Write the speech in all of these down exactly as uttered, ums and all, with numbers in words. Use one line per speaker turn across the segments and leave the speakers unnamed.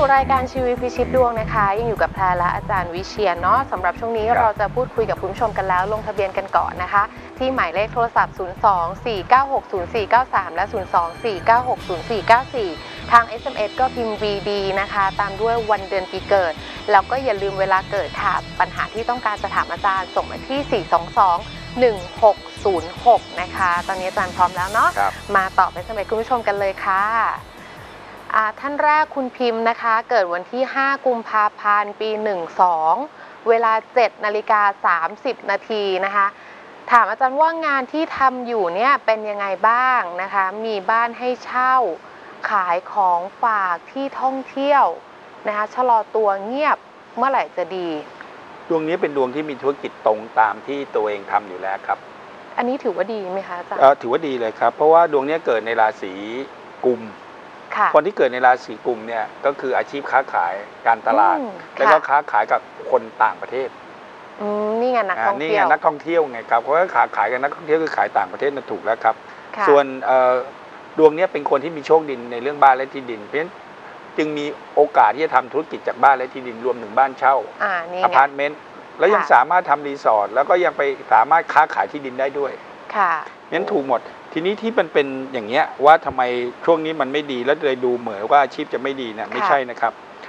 รายการชีวิตพิชิตดวงนะคะยังอยู่กับแพรและอาจารย์วิเชียรเนาะสำหรับช่วงนี้เราจะพูดคุยกับคุณผู้ชมกันแล้วลงทะเบียนกันก่อนนะคะที่หมายเลขโทรศัพท์ ศูนย์ สอง สี่ เก้า หก ศูนย์ สี่ เก้า สาม และ ศูนย์ สอง สี่ เก้า หก ศูนย์ สี่ เก้า สี่ ทาง เอส เอ็ม เอส ก็พิมพ์ วี ดี นะคะตามด้วยวันเดือนปีเกิดแล้วก็อย่าลืมเวลาเกิดค่ะปัญหาที่ต้องการจะถามอาจารย์ส่งมาที่ สี่ สอง สอง หนึ่ง หก ศูนย์ หก นะคะตอนนี้อาจารย์พร้อมแล้วเนาะมาตอบไปสมัยคุณผู้ชมกันเลยค่ะท่านแรกคุณพิมพ์นะคะเกิดวันที่ห้ากุมภาพันธ์ปีหนึ่งสองเวลาเจ็ดนาฬิกาสามสิบนาทีนะคะถามอาจารย์ว่างานที่ทำอยู่เนี่ยเป็นยังไงบ้างนะคะมีบ้านให้เช่าขายของฝากที่ท่องเที่ยวนะคะชะลอตัวเงียบเมื่อไหร่จะดี
ดวงนี้เป็นดวงที่มีธุรกิจตรงตามที่ตัวเองทำอยู่แล้วครับ
อันนี้ถือว่าดีไหมคะอาจารย์
ถือว่าดีเลยครับเพราะว่าดวงนี้เกิดในราศีกุมคนที่เกิดในราศีกุมเนี่ยก็คืออาชีพค้าขายการตลาดแล้วก็ค้าขายกับคนต่างประเทศ
นี่ไงนักท่องเที่ยวนี่ไง
นักท่องเที่ยวไงครับเพราะว่าค้าขายกับนักท่องเที่ยวคือขายต่างประเทศนั่นถูกแล้วครับส่วนดวงนี้เป็นคนที่มีโชคดินในเรื่องบ้านและที่ดินเพราะฉะนั้นจึงมีโอกาสที่จะทำธุรกิจจากบ้านและที่ดินรวมถึงบ้านเช่าอพาร์ตเมนต์แล้วยังสามารถทำรีสอร์ทแล้วก็ยังไปสามารถค้าขายที่ดินได้ด้วย
ค่ะ
งั้นถูกหมดทีนี้ที่มันเป็นอย่างเงี้ยว่าทำไมช่วงนี้มันไม่ดีแล้วเลยดูเหมือนว่าอาชีพจะไม่ดีเนี่ยไม่ใช่นะครับ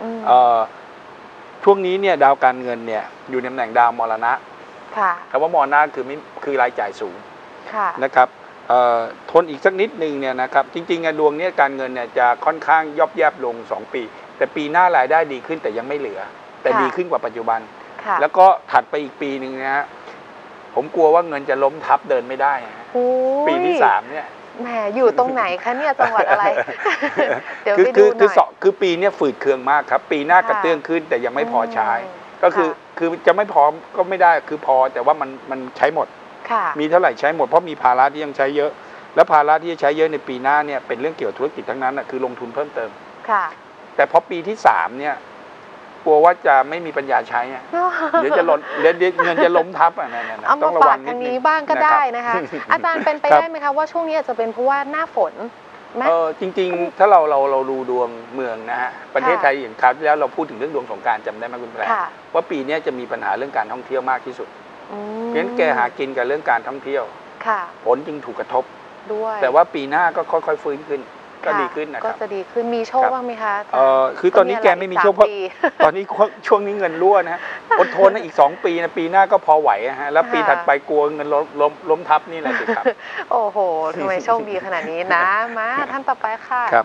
ช่วงนี้เนี่ยดาวการเงินเนี่ยอยู่ในตำแหน่งดาวมรณะคำว่ามรณะคือไม่คือรายจ่ายสูงนะครับทนอีกสักนิดนึงเนี่ยนะครับจริงๆดวงนี้การเงินเนี่ยจะค่อนข้างย่อแย่ลงสองปีแต่ปีหน้ารายได้ดีขึ้นแต่ยังไม่เหลือแต่ดีขึ้นกว่าปัจจุบันแล้วก็ถัดไปอีกปีหนึ่งนะฮะผมกลัวว่าเงินจะล้มทับเดินไม่ได้ปีที่สามเนี่ย
แหมอยู่ตรงไหนคะเนี่ยจังหวัดอะไร
เดี๋ยวไปดูหน่อยคือคือปีนี้ฝืดเคืองมากครับปีหน้ากระเตื้องขึ้นแต่ยังไม่พอใช้ก็คือคือจะไม่พอก็ไม่ได้คือพอแต่ว่ามันมันใช้หมดมีเท่าไหร่ใช้หมดเพราะมีภาระที่ยังใช้เยอะแล้วภาระที่จะใช้เยอะในปีหน้าเนี่ยเป็นเรื่องเกี่ยวกับธุรกิจทั้งนั้นคือลงทุนเพิ่มเติมแต่พอปีที่สามเนี่ยกลัวว่าจะไม่มีปัญญาใช้เดี๋ยวจะล้นเดี๋ยวเงินจะล้มทับอ่ะนะ
เอามาฝากทางนี้บ้างก็ได้นะคะอาจารย์เป็นไปได้ไหมคะว่าช่วงนี้อาจจะเป็นเพราะว่าหน้าฝน
เออจริงๆถ้าเราเราเราดูดวงเมืองนะฮะประเทศไทยอย่างคราวที่แล้วเราพูดถึงเรื่องดวงสงกรานต์จำได้ไหมคุณแพรว่าปีนี้จะมีปัญหาเรื่องการท่องเที่ยวมากที่สุดเพราะฉะนั้นแกหากินกับเรื่องการท่องเที่ยวผลจึงถูกกระทบด้วยแต่ว่าปีหน้าก็ค่อยๆฟื้นขึ้นก็ดีขึ้นนะครับ
ก็จะดีขึ้นมีโชคบ้างไหมคะ
เออคือตอนนี้แกไม่มีโชคเพราะตอนนี้ช่วงนี้เงินรั่วนะอดทนนะอีกสองปีนะปีหน้าก็พอไหวฮะแล้วปีถัดไปกลัวเงินล้มล้มล้มทับนี่แหละสิครับ
โอ้โหทำไมโชคดีขนาดนี้นะมาท่านต่อไปค่ะ
ครับ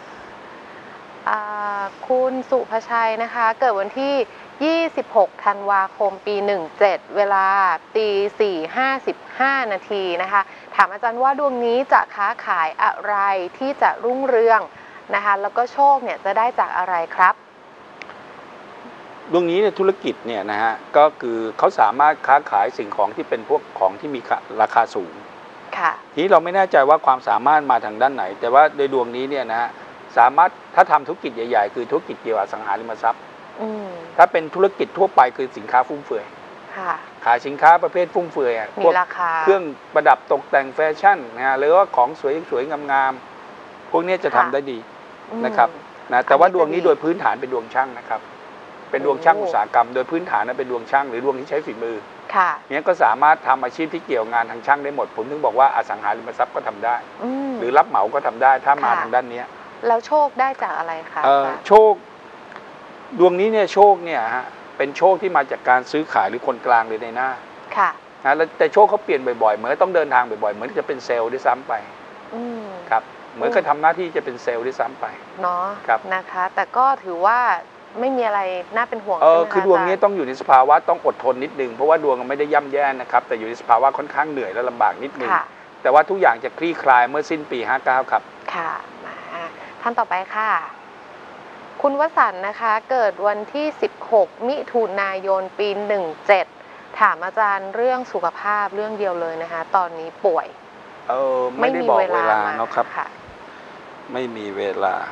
คุณสุภชัยนะคะเกิดวันที่ยี่สิบหกธันวาคมปีหนึ่งเจ็ดเวลาตีสี่ห้าสิบห้านาทีนะคะถามอาจารย์ว่าดวงนี้จะค้าขายอะไรที่จะรุ่งเรืองนะคะแล้วก็โชคเนี่ยจะได้จากอะไรครับ
ดวงนี้ในธุรกิจเนี่ยนะฮะก็คือเขาสามารถค้าขายสิ่งของที่เป็นพวกของที่มีราคาสูง
ค่ะ
ทีนี้เราไม่แน่ใจว่าความสามารถมาทางด้านไหนแต่ว่าโดยดวงนี้เนี่ยนะฮะสามารถถ้าทำธุรกิจใหญ่ๆคือธุรกิจเกี่ยวกับอสังหาริมทรัพย์ถ้าเป็นธุรกิจทั่วไปคือสินค้าฟุ่มเฟือยขายสินค้าประเภทฟุ่มเฟือยพวกเครื่องประดับตกแต่งแฟชั่นนะฮะหรือว่าของสวยๆงามๆพวกนี้จะทำได้ดีนะครับนะแต่ว่าดวงนี้โดยพื้นฐานเป็นดวงช่างนะครับเป็นดวงช่างอุตสาหกรรมโดยพื้นฐานนั้นเป็นดวงช่างหรือดวงที่ใช้ฝีมือนี้ก็สามารถทำอาชีพที่เกี่ยวงานทางช่างได้หมดผมถึงบอกว่าอสังหาริมทรัพย์ก็ทำได้หรือรับเหมาก็ทำได้ถ้ามาทางด้านนี้
แล้วโชคได้จากอะไรคะ
โชคดวงนี้เนี่ยโชคเนี่ยฮะเป็นโชคที่มาจากการซื้อขายหรือคนกลางหรือในหน้า
ค่ะ
นะแต่โชคเขาเปลี่ยนบ่อยๆเหมือนต้องเดินทางบ่อยๆเหมือนจะเป็นเซลล์ด้วยซ้ำไปครับเหมือนกับทำหน้าที่จะเป็นเซลล์ด้วยซ้ำไป
เนาะ
ครับ
นะคะแต่ก็ถือว่าไม่มีอะไรน่าเป็นห่วง
เออคือดวงนี้ต้องอยู่ในสภาวะต้องอดทนนิดนึงเพราะว่าดวงไม่ได้ย่ำแย่นะครับแต่อยู่ในสภาวะค่อนข้างเหนื่อยและลำบากนิดนึงแต่ว่าทุกอย่างจะคลี่คลายเมื่อสิ้นปีห้าเก้าครับ
ค่ะมาท่านต่อไปค่ะคุณวสันต์นะคะเกิดวันที่สิบหกมิถุนายนปีหนึ่งเจ็ดถามอาจารย์เรื่องสุขภาพเรื่องเดียวเลยนะคะตอนนี้ป่วย
เออไม่ได้บอกเวลาเนาะครับไม่มีเวลา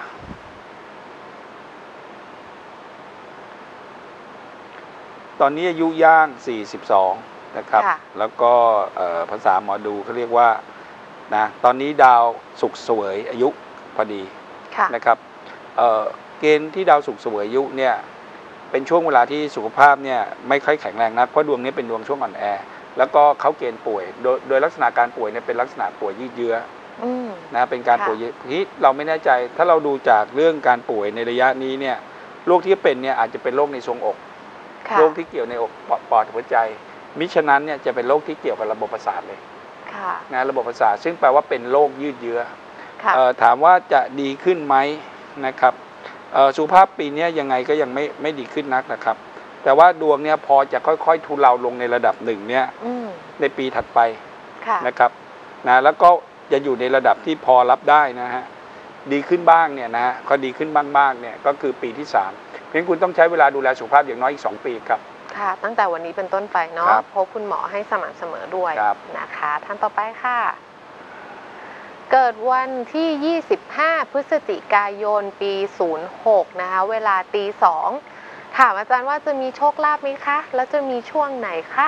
ตอนนี้อายุย่างสี่สิบสองนะครับแล้วก็ภาษาหมอดูเขาเรียกว่านะตอนนี้ดาวศุกร์เสวยอายุพอดีนะครับเกณฑ์ที่ดาวศุกร์เสวยอายุเนี่ยเป็นช่วงเวลาที่สุขภาพเนี่ยไม่ค่อยแข็งแรงนักเพราะดวงนี้เป็นดวงช่วงอ่อนแอแล้วก็เขาเกณฑ์ป่วยโดยโดยลักษณะการป่วยเนี่ยเป็นลักษณะป่วยยืดเยื้อนะเป็นการป่วยที่เราไม่แน่ใจถ้าเราดูจากเรื่องการป่วยในระยะนี้เนี่ยโรคที่เป็นเนี่ยอาจจะเป็นโรคในทรวงอกโรคที่เกี่ยวในอกปอดหัวใจมิฉะนั้นเนี่ยจะเป็นโรคที่เกี่ยวกับระบบประสาทเลยนะระบบประสาทซึ่งแปลว่าเป็นโรคยืดเยื้อถามว่าจะดีขึ้นไหมนะครับสุขภาพปีนี้ยังไงก็ยังไม่ไม่ดีขึ้นนักนะครับแต่ว่าดวงเนี่ยพอจะค่อยๆทุเลาลงในระดับหนึ่งเนี่ยในปีถัดไปนะครับนะแล้วก็จะอยู่ในระดับที่พอรับได้นะฮะดีขึ้นบ้างเนี่ยนะก็ดีขึ้นบ้างๆเนี่ยก็คือปีที่สามเพราะฉะนั้นคุณต้องใช้เวลาดูแลสุขภาพอย่างน้อยอีกสองปีครับ
ค่ะตั้งแต่วันนี้เป็นต้นไปเนาะพบคุณหมอให้สม่ำเสมอด้วยนะคะท่านต่อไปค่ะเกิดวันที่ยี่สิบห้าพฤศจิกายนปีศูนย์หกนะคะเวลาตีสองถามอาจารย์ว่าจะมีโชคลาภไหมคะแล้วจะมีช่วงไหนคะ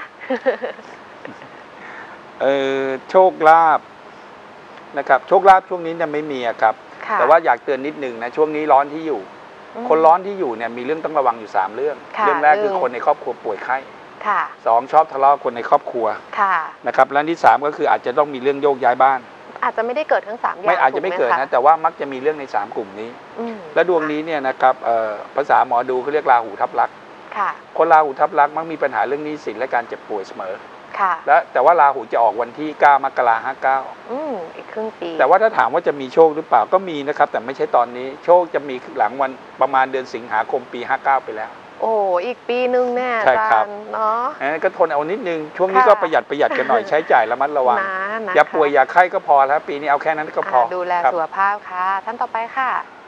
เออโชคลาภนะครับโชคลาภช่วงนี้เนี่ยไม่มีครับแต่ว่าอยากเตือนนิดนึงนะช่วงนี้ร้อนที่อยู่คนร้อนที่อยู่เนี่ยมีเรื่องต้องระวังอยู่สามเรื่องเรื่องแรกคือคนในครอบครัวป่วยไข้สองชอบทะเลาะคนในครอบครัวนะครับและที่สามก็คืออาจจะต้องมีเรื่องโยกย้ายบ้าน
อาจจะไม่ได้เกิดทั้งสามอย่าง
ไม่อาจจะไม่เกิดนะแต่ว่ามักจะมีเรื่องในสามกลุ่มนี้และดวงนี้เนี่ยนะครับภาษาหมอดูเขาเรียกราหูทับลักษณ์คนราหูทับลักษณ์มักมีปัญหาเรื่องหนี้สินและการเจ็บป่วยเสมอและแต่ว่าราหูจะออกวันที่เก้ามกราคมห้าเก้า
อืมอีกครึ่งปี
แต่ว่าถ้าถามว่าจะมีโชคหรือเปล่าก็มีนะครับแต่ไม่ใช่ตอนนี้โชคจะมีหลังวันประมาณเดือนสิงหาคมปีห้าเก้าไปแล้ว
โอ้อีกปีนึงแน่อาจารย์เนาะ
ก็ทนเอานิดนึงช่วงนี้ก็ประหยัดประหยัดกันหน่อยใช้จ่ายระมัดระวังอย่าป่วยอย่าไข้ก็พอแล้วปีนี้เอาแค่นั้นก็พอ
ดูแลสุขภาพค่ะท่านต่อไปค่ะ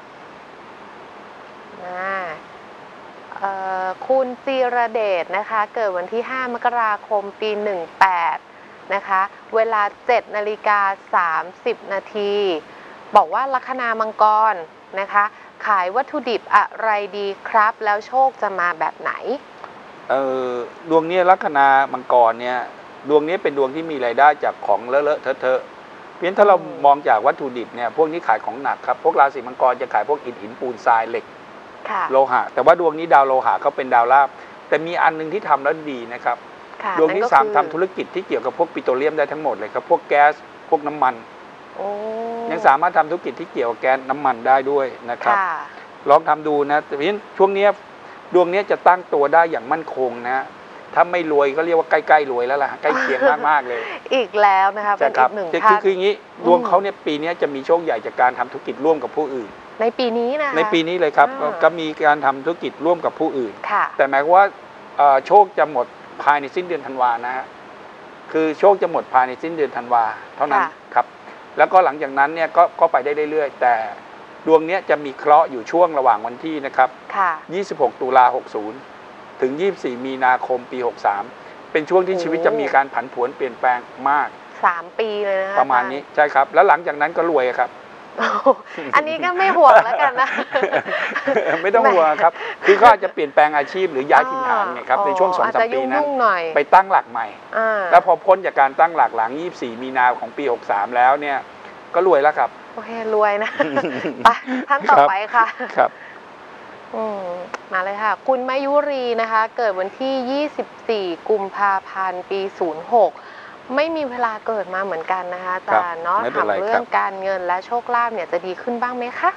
คุณจีรเดชนะคะเกิดวันที่ห้ามกราคมปีหนึ่งแปดนะคะเวลาเจ็ดนาฬิกาสามสิบนาทีบอกว่าลัคนามังกรนะคะขายวัตถุดิบอะไรดีครับแล้วโชคจะมาแบบไหน
เออดวงนี้ลัคนามังกรเนี่ยดวงนี้เป็นดวงที่มีรายได้จากของเลอะๆเทอะๆเพราะฉะนั้นถ้าเรามองจากวัตถุดิบเนี่ยพวกนี้ขายของหนักครับพวกราศีมังกรจะขายพวกอิฐหินปูนทรายเหล็กโลหะแต่ว่าดวงนี้ดาวโลหะเขาเป็นดาวราบแต่มีอันนึงที่ทำแล้วดีนะครับดวงที่สามทำธุรกิจที่เกี่ยวกับพวกปิโตรเลียมได้ทั้งหมดเลยครับพวกแก๊สพวกน้ำมันยังสามารถทำธุรกิจที่เกี่ยวกับแก๊สน้ำมันได้ด้วยนะครับลองทำดูนะแต่เพราะฉะนั้นช่วงนี้ดวงนี้จะตั้งตัวได้อย่างมั่นคงนะถ้าไม่รวยก็เรียกว่าใกล้ๆรวยแล้วล่ะใกล้เคียงมากๆเลย
อีกแล้วนะคะเป็นอีกหนึ่งท่าน
คืออย่างนี้ดวงเขาเนี่ยปีนี้จะมีโชคใหญ่จากการทำธุรกิจร่วมกับผู้อื่น
ในปีนี้นะ
ในปีนี้เลยครับก็มีการทำธุรกิจร่วมกับผู้อื่นแต่หมายว่าโชคจะหมดภายในสิ้นเดือนธันวานะฮะคือโชคจะหมดภายในสิ้นเดือนธันวาเท่านั้นครับแล้วก็หลังจากนั้นเนี่ยก็ก็ไปได้เรื่อยๆแต่ดวงนี้จะมีเคราะห์อยู่ช่วงระหว่างวันที่นะครับยี่สิบหกตุลาหกสิบถึงยี่สิบสี่มีนาคมปีหกสิบสามเป็นช่วงที่ชีวิตจะมีการผันผวนเปลี่ยนแปลงมาก
สามปีเลยนะ
ประมาณนี้ใช่ครับแล้วหลังจากนั้นก็รวยครับ
อันนี้ก็ไม่ห่วงแล้วกันนะ
ไม่ต้องห่วงครับคือเขาอาจจะเปลี่ยนแปลงอาชีพหรือย้ายถิ่นฐานไงครับในช่วงสองสามปีนั้นไปตั้งหลักใหม่แล้วพอพ้นจากการตั้งหลักหลังยี่สิบสี่มีนาของปีหกสิบสามแล้วเนี่ยก็รวยแล้วครับ
โอเครวยนะไปท่านต่อไปค่ะ
ครับ
มาเลยค่ะคุณมายุรีนะคะเกิดวันที่ยี่สิบสี่กุมภาพันธ์ปีศูนย์หกไม่มีเวลาเกิดมาเหมือนกันนะคะอาจารย์เนาะถามเรื่องการเงินและโชคลาภเนี่ยจะดีขึ้นบ้างไหมคะ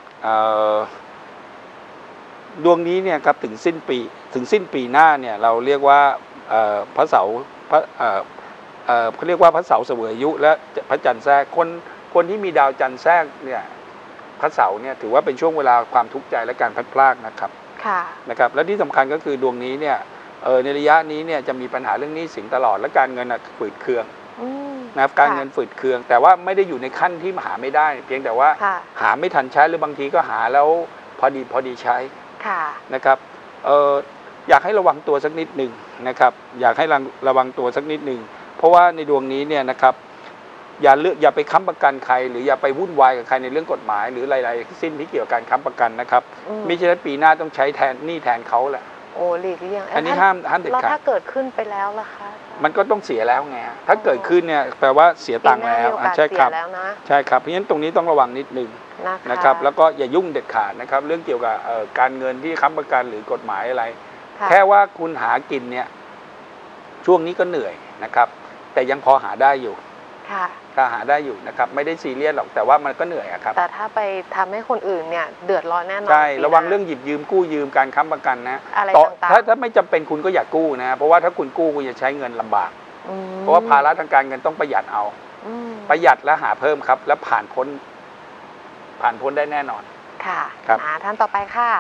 ดวงนี้เนี่ยครับถึงสิ้นปีถึงสิ้นปีหน้าเนี่ยเราเรียกว่าพระเสาร์พระเขาเรียกว่าพระเสาร์เสวยอายุและพระจันทร์แทรกคนคนที่มีดาวจันทร์แทรกเนี่ยพระเสาร์เนี่ยถือว่าเป็นช่วงเวลาความทุกข์ใจและการพลัดพรากนะครับนะครับและที่สำคัญก็คือดวงนี้เนี่ยในระยะนี้เนี่ยจะมีปัญหาเรื่องหนี้สินตลอดและการเงินฝืดเคืองนะครับการเงินฝืดเคืองแต่ว่าไม่ได้อยู่ในขั้นที่หาไม่ได้เพียงแต่ว่าหาไม่ทันใช้หรือบางทีก็หาแล้วพอดีพอดีใช้นะครับเอออยากให้ระวังตัวสักนิดหนึ่งนะครับอยากให้ระวังตัวสักนิดหนึ่งเพราะว่าในดวงนี้เนี่ยนะครับอย่าเลือกอย่าไปค้ำประกันใครหรืออย่าไปวุ่นวายกับใครในเรื่องกฎหมายหรืออะไรๆสิ้นที่เกี่ยวกับการค้ำประกันนะครับมิฉะนั้นปีหน้าต้องใช้แทนหนี้แทนเขาแหละ
โอ้หลีกเลี่ยง
อันนี้ห้ามห้ามเด็ดขาด
แล้วถ้าเกิดขึ้นไปแล้วล่ะคะ
มันก็ต้องเสียแล้วไงถ้าเกิดขึ้นเนี่ยแปลว่าเสียตังค์แล้วใช่ครับใช่ครับเพราะฉะนั้นตรงนี้ต้องระวังนิดนึงนะครับแล้วก็อย่ายุ่งเด็ดขาดนะครับเรื่องเกี่ยวกับการเงินที่ค้ำประกันหรือกฎหมายอะไรแค่ว่าคุณหากินเนี่ยช่วงนี้ก็เหนื่อยนะครับแต่ยังพอหาได้อยู่
ค่ะ
ก็หาได้อยู่นะครับไม่ได้ซีเรียสหรอกแต่ว่ามันก็เหนื่อยครับ
แต่ถ้าไปทำให้คนอื่นเนี่ยเดือดร้อนแน่นอน
ใช่ระวังเรื่องหยิบยืมกู้ยืมการค้ำประกันนะ
อะไรต่างๆ
ถ้าถ้าไม่จำเป็นคุณก็อย่ากู้นะเพราะว่าถ้าคุณกู้คุณจะใช้เงินลำบากเพราะว่าภาระทางการเงินต้องประหยัดเอาประหยัดแล้วหาเพิ่มครับแล้วผ่านพ้นผ่านพ้นได้แน่นอน
ค่ะ
ครับ
ท่านต่อไปค่ะ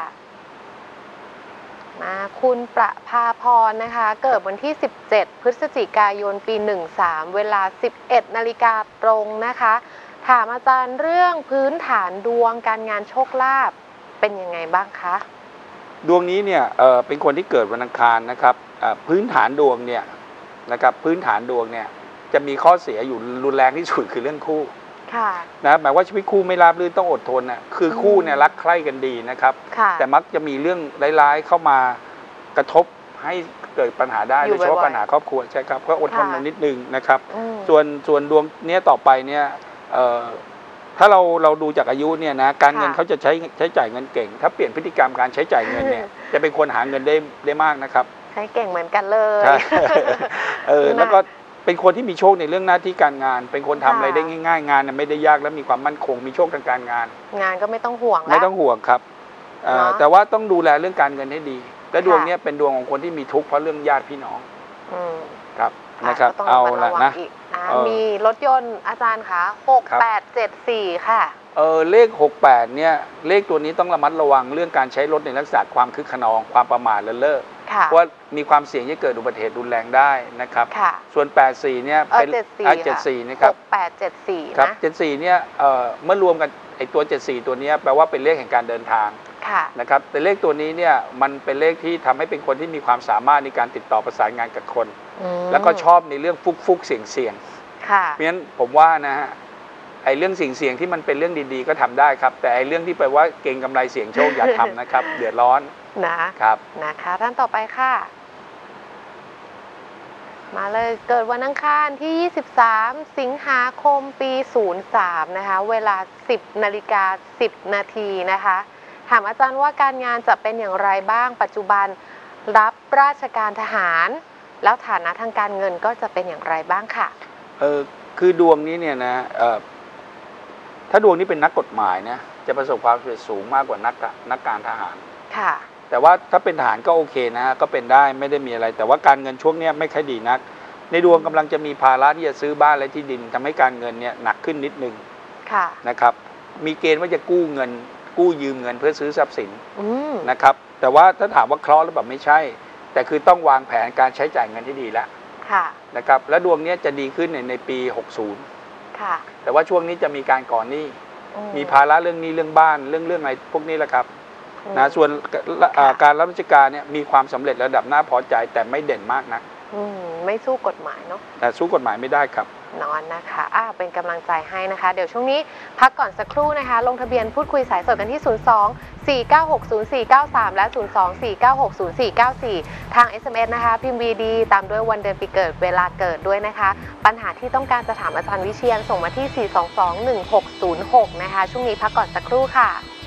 มาคุณประภาพรนะคะเกิดวันที่สิบเจ็ดพฤศจิกายนปีหนึ่งสามเวลาสิบเอ็ดนาฬิกาตรงนะคะถามอาจารย์เรื่องพื้นฐานดวงการงานโชคลาภเป็นยังไงบ้างคะ
ดวงนี้เนี่ยเออเป็นคนที่เกิดวันอังคารนะครับพื้นฐานดวงเนี่ยนะครับพื้นฐานดวงเนี่ยจะมีข้อเสียอยู่รุนแรงที่สุดคือเรื่องคู่นะหมายว่าชีวิตคู่ไม่ราบรื่นต้องอดทนนะคือคู่เนี่ยรักใคร่กันดีนะครับแต่มักจะมีเรื่องร้ายๆเข้ามากระทบให้เกิดปัญหาได้โดยเฉพาะปัญหาครอบครัวใช่ครับก็อดทนนิดนึงนะครับส่วนส่วนดวงเนี้ยต่อไปเนี่ยถ้าเราเราดูจากอายุเนี่ยนะการเงินเขาจะใช้ใช้จ่ายเงินเก่งถ้าเปลี่ยนพฤติกรรมการใช้จ่ายเงินเนี่ยจะเป็นคนหาเงินได้ได้มากนะครับ
ใช้เก่งเหมือนกันเลย
เออแล้วก็เป็นคนที่มีโชคในเรื่องหน้าที่การงานเป็นคนทำอะไรได้ง่ายๆงานไม่ได้ยากและมีความมั่นคงมีโชคทางการงาน
งานก็ไม่ต้องห่วง
ไม่ต้องห่วงครับแต่ว่าต้องดูแลเรื่องการเงินให้ดีและดวงนี้เป็นดวงของคนที่มีทุกข์เพราะเรื่องญาติพี่น้องครับนะครับเอาละนะ
มีรถยนต์อาจารย์คะหกแปดเจ็ดสี่ค่ะ
เออเลขหกแปดเนี่ยเลขตัวนี้ต้องระมัดระวังเรื่องการใช้รถในลักษณะความคึกขนองความประมาทเลินเล่อเพราะมีความเสี่ยงที่เกิดอุบัติเหตุรุนแรงได้นะครับส่วนแปดสี่เนี่ยเป็นเจ็ดสี่นะครับ
หกแปดเจ็ดสี่
ครับเจ็ดสี่เนี่ยเอ่อเมื่อรวมกันไอตัวเจ็ดสี่ตัวนี้แปลว่าเป็นเลขแห่งการเดินทางนะครับแต่เลขตัวนี้เนี่ยมันเป็นเลขที่ทำให้เป็นคนที่มีความสามารถในการติดต่อประสานงานกับคนแล้วก็ชอบในเรื่องฟุกฟุกเสี่ยงเสี่ยงเพราะฉะนั้นผมว่านะฮะไอ้เรื่องสิ่งเสี่ยงที่มันเป็นเรื่องดีๆก็ทำได้ครับแต่ไอ้เรื่องที่แปลว่าเก่งกำไรเสี่ยงโชคอย่าทำนะครับเดือดร้อน
นะครับนะคะท่านต่อไปค่ะมาเลยเกิดวันอังคารที่ยี่สิบสามสิงหาคมปีศูนย์สามนะคะเวลาสิบนาฬิกาสิบนาทีนะคะถามอาจารย์ว่าการงานจะเป็นอย่างไรบ้างปัจจุบันรับราชการทหารแล้วฐานะทางการเงินก็จะเป็นอย่างไรบ้างค่ะ
เออคือดวงนี้เนี่ยนะเออถ้าดวงนี้เป็นนักกฎหมายนะจะประสบความสำเร็จสูงมากกว่านักนักการทหาร
ค่ะ
แต่ว่าถ้าเป็นทหารก็โอเคนะก็เป็นได้ไม่ได้มีอะไรแต่ว่าการเงินช่วงนี้ไม่ค่อยดีนักในดวงกำลังจะมีภาระที่จะซื้อบ้านและที่ดินทำให้การเงินเนี่ยหนักขึ้นนิดนึงนะครับมีเกณฑ์ว่าจะกู้เงินกู้ยืมเงินเพื่อซื้อทรัพย์สินนะครับแต่ว่าถ้าถามว่าเคราะห์หรือเปล่าไม่ใช่แต่คือต้องวางแผนการใช้จ่ายเงินที่ดีแล้วนะครับและดวงนี้จะดีขึ้นในในปีหกสิบ
ค่ะ
แต่ว่าช่วงนี้จะมีการก่อนหนี้มีภาระเรื่องนี้เรื่องบ้านเรื่องเรื่องอะไรพวกนี้แหละครับนะส่วนการรับราชการเนี่ยมีความสำเร็จระดับน่าพอใจแต่ไม่เด่นมากนัก
ไม่สู้กฎหมายเนาะ
แต่สู้กฎหมายไม่ได้ครับ
นอนนะคะอ่าเป็นกำลังใจให้นะคะเดี๋ยวช่วงนี้พักก่อนสักครู่นะคะลงทะเบียนพูดคุยสายสดกันที่ศูนย์ สอง สี่ เก้า หก ศูนย์ สี่ เก้า สามและศูนย์ สอง สี่ เก้า หก ศูนย์ สี่ เก้า สี่ทาง เอส เอ็ม เอส นะคะพิมพ์ วี ดี ตามด้วยวันเดือนปีเกิดเวลาเกิดด้วยนะคะปัญหาที่ต้องการจะถามอาจารย์วิเชียรส่งมาที่ สี่ สอง สอง หนึ่ง หก ศูนย์ หกนะคะช่วงนี้พักก่อนสักครู่ค่ะ